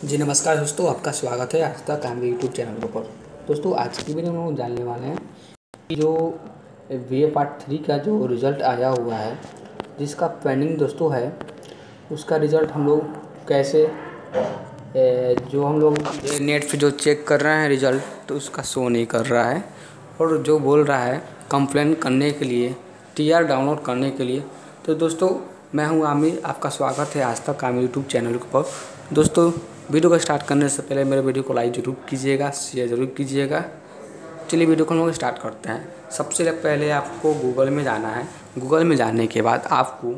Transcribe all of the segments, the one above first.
जी नमस्कार दोस्तों, आपका स्वागत है आज तक हमारे यूट्यूब चैनल के ऊपर। दोस्तों आज की वीडियो में हम लोग जानने वाले हैं कि जो बीए पार्ट 3 का जो रिज़ल्ट आया हुआ है, जिसका पेंडिंग दोस्तों है, उसका रिज़ल्ट हम लोग कैसे जो हम लोग नेट पे जो चेक कर रहे हैं रिज़ल्ट, तो उसका शो नहीं कर रहा है और जो बोल रहा है कंप्लेन करने के लिए, टीआर डाउनलोड करने के लिए। तो दोस्तों मैं हूं आमिर, आपका स्वागत है आज तक आमिर यूट्यूब चैनल के ऊपर। दोस्तों वीडियो को स्टार्ट करने से पहले मेरे वीडियो को लाइक ज़रूर कीजिएगा, शेयर ज़रूर कीजिएगा। चलिए वीडियो को हम लोग स्टार्ट करते हैं। सबसे पहले आपको गूगल में जाना है। गूगल में जाने के बाद आपको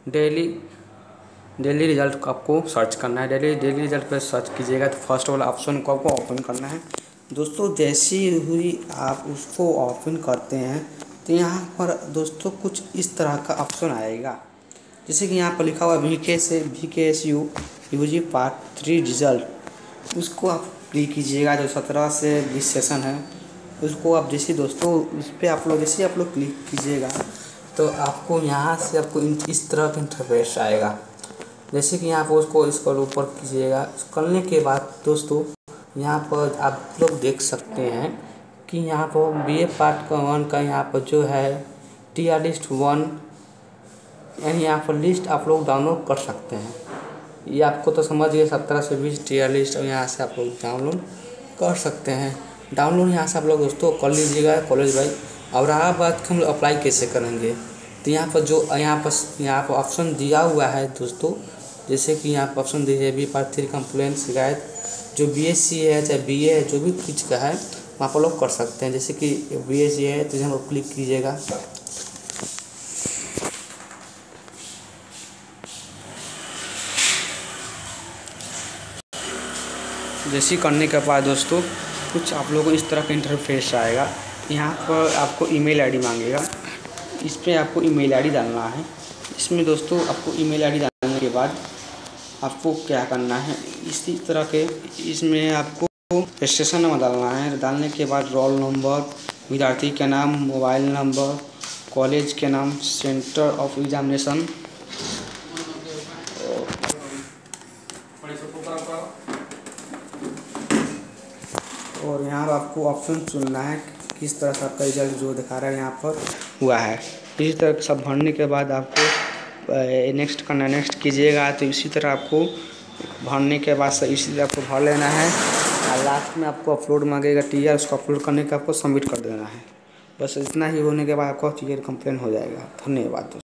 डेली रिज़ल्ट को आपको सर्च करना है। डेली रिज़ल्ट पर सर्च कीजिएगा तो फर्स्ट वाला ऑप्शन को आपको ओपन करना है। दोस्तों जैसी हुई आप उसको ओपन करते हैं तो यहाँ पर दोस्तों कुछ इस तरह का ऑप्शन आएगा, जैसे कि यहाँ पर लिखा हुआ VKSU UG पार्ट 3 रिज़ल्ट। उसको आप क्लिक कीजिएगा। जो 17 से 20 सेशन है उसको आप जैसे दोस्तों उस पर आप लोग क्लिक कीजिएगा तो आपको यहाँ से आपको इस तरह का इंटरफेस आएगा। जैसे कि यहाँ पर उसको इस पर ऊपर कीजिएगा। करने के बाद दोस्तों यहाँ पर आप लोग देख सकते हैं कि यहाँ पर बीए पार्ट का 1 का यहाँ पर जो है टीआर लिस्ट 1, यानी यहाँ पर लिस्ट आप लोग डाउनलोड कर सकते हैं। ये आपको तो समझ गए 17 से 20 टीआर लिस्ट, और यहाँ से आप लोग डाउनलोड कर सकते हैं। डाउनलोड यहाँ से आप लोग दोस्तों कर लीजिएगा कॉलेज वाइज। और रहा बात कि हम लोग अप्लाई कैसे करेंगे, तो यहाँ पर जो यहाँ पर ऑप्शन दिया हुआ है दोस्तों, जैसे कि यहाँ पर ऑप्शन दीजिए बी पार्ट 3 कंप्लेंट शिकायत, जो BSc है चाहे BA है, जो भी कुछ का है वहाँ पर लोग कर सकते हैं। जैसे कि BSc है तो यहाँ पर क्लिक कीजिएगा। जैसे करने के बाद दोस्तों कुछ आप लोगों को इस तरह का इंटरफेस आएगा। यहाँ पर आपको ईमेल आईडी मांगेगा, इस पर आपको ईमेल आईडी डालना है। इसमें दोस्तों आपको ईमेल आईडी डालने के बाद आपको क्या करना है, इसी तरह के इसमें आपको रजिस्ट्रेशन नंबर डालना है। डालने के बाद रोल नंबर, विद्यार्थी का नाम, मोबाइल नंबर, कॉलेज के नाम, सेंटर ऑफ एग्जामिनेशन, और यहाँ पर आपको ऑप्शन चुनना है किस तरह से आपका रिजल्ट जो दिखा रहा है यहाँ पर हुआ है। इसी तरह सब भरने के बाद आपको नेक्स्ट कीजिएगा। तो इसी तरह आपको भरने के बाद इसी तरह आपको भर लेना है और लास्ट में आपको अपलोड मांगेगा टीआर, उसको अपलोड करने का आपको सबमिट कर देना है। बस इतना ही होने के बाद आपका टीआर कंप्लेन हो जाएगा। धन्यवाद दोस्तों।